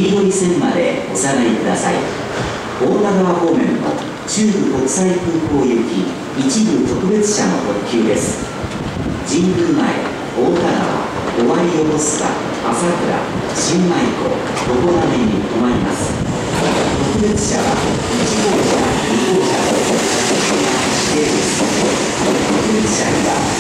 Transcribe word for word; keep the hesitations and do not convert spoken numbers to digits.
黄色い線までお下がりください。大田川方面の中部国際空港行き一部特別車の特急です。神宮前、大田川、尾張横須賀、朝倉、新米湖、常滑に止まります。特別車はいち号車、に号車と指定です。特別車には